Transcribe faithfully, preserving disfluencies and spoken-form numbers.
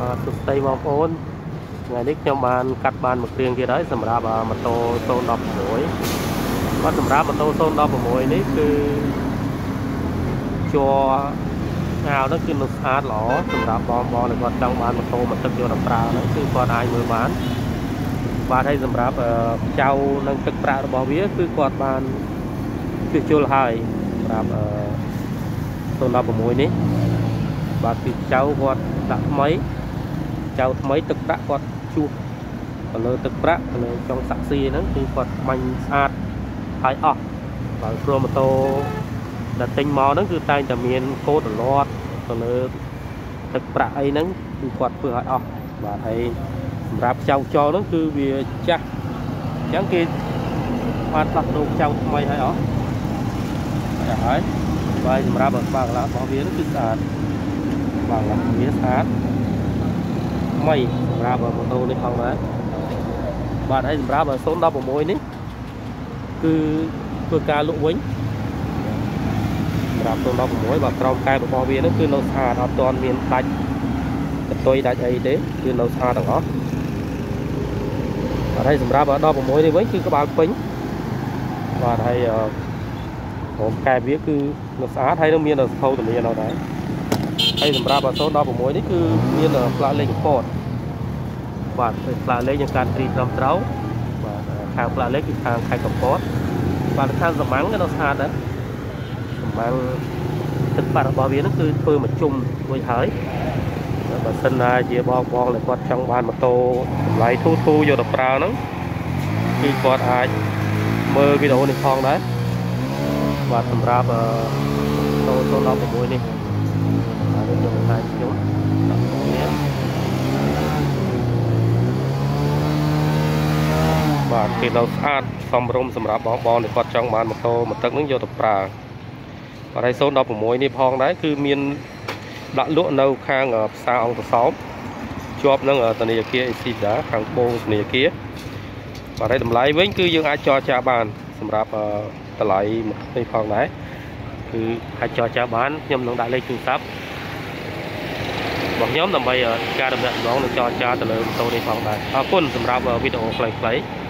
สุดใจบางคนngàyนี้ខ្ញុំបានកាត់បានមួយគ្រឿងទៀតហើយសម្រាប់ម៉ូតូศูนย์ một sáuបាទសម្រាប់ម៉ូតូศูนย์ một sáuនេះគឺជាអាវនោះគឺនៅស្អាតល្អសម្រាប់បងបងដែលគាត់ចង់បានម៉ូតូមកទឹកយកទៅប្រើហ្នឹងគឺគាត់អាចមើលបានបាទហើយសម្រាប់ចៅនឹងទឹកប្រាក់របស់វាគឺគាត់បានជួសជុលហើយសម្រាប់ศูนย์ một sáuនេះបាទគឺចៅគាត់ដាក់ថ្មីចៅថ្មីទឹកប្រាក់គាត់ជួសទៅលើទឹកប្រាក់ទៅលើចុងសាក់ស៊ីហ្នឹងគឺគាត់បាញ់ស្អាតហើយអស់បាទព្រោះម៉ូតូដែលទិញមកហ្នឹងគឺតែងតែមានកូដរលាត់ទៅលើទឹកប្រាក់អីហ្នឹងគឺគាត់ធ្វើឲ្យអស់បាទហើយសម្រាប់ចៅចោលហ្នឹងគឺវាចាស់អញ្ចឹងគេបានដោះដូរចៅថ្មីឲ្យអស់ចាស់ហើយបាទសម្រាប់បើកឡារបស់វាគឺស្អាតបាទឡាវាស្អាតថ្មីសម្រាប់ម៉ូតូនេះផងដែរបាទហើយសម្រាប់ศูนย์ một sáuនេះគឺធ្វើការលក់វិញសម្រាប់ศูนย์ một sáuបាទក្រោមកែរបស់វានោះគឺនៅស្អាតអត់ទាន់មានដាច់កតុយដាច់អីទេគឺនៅស្អាតទាំងអស់បាទហើយសម្រាប់một sáuនេះវិញគឺក្បាលពេញបាទហើយក្រោមកែវាគឺនៅស្អាតហើយនឹងមានសភៅទលានៅដែរហើយសម្រាប់ศูนย์ một sáuនេះគឺមានផ្លាកលេខកំពតបាទផ្លាកលេខយ៉ាងការត្រីត្រឹមត្រូវបាទខាងផ្លាកលេខគឺខាងខេត្តកំពតបាទខាងសម្ាំងក៏នៅស្អាតដែរសម្ាំងទឹកបាត់របស់វានឹងគឺធ្វើមកជុំរួចហើយបើសិនណាជាបងបងដែលគាត់ចង់បានម៉ូតូតម្លៃធូរធូរយកទៅប្រើហ្នឹងគឺគាត់អាចមើលវីដេអូនេះផងដែរបាទសម្រាប់ម៉ូតូศูนย์ một sáuនេះបាទខ្ញុំបង្ហាញខ្ញុំបាទគេនៅស្អាតសមរម្យសម្រាប់បងបងដែលគាត់ចង់បានម៉ូតូមកទឹកនឹងយកទៅប្រើបាទហើយศูนย์ một sáuនេះផងដែរគឺមានដាក់លក់នៅខាងផ្សារអង្គរសោមជាប់នឹងធនាគារអេស៊ីដាខាងបូងធនាគារបាទហើយតម្លៃវិញគឺយើងអាចចរចាបានសម្រាប់តម្លៃនេះផងដែរគឺអាចចរចាបានខ្ញុំនឹងដាក់លេខទូរស័ព្ទរបស់ខ្ញុំដើម្បីការដំណើរដំណងនឹងចរចាទៅលើម៉ូតូនេះផងដែរអរគុណសម្រាប់វីដេអូខ្លីៗ